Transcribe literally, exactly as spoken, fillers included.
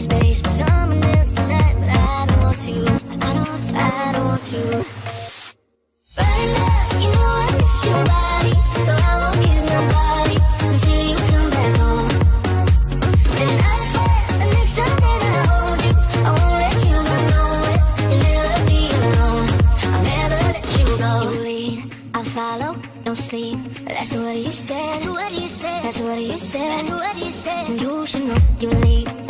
space for someone else tonight, but I don't want to. I don't want to. I don't want to. Right now, you know I miss your body, so I won't kiss nobody until you come back home. And I swear, the next time that I hold you, I won't let you go nowhere. You'll never be alone. I'll never let you go. You lead, I follow, no sleep. That's what you said. That's what you said. That's what you said. That's what you said. And you should know you lead.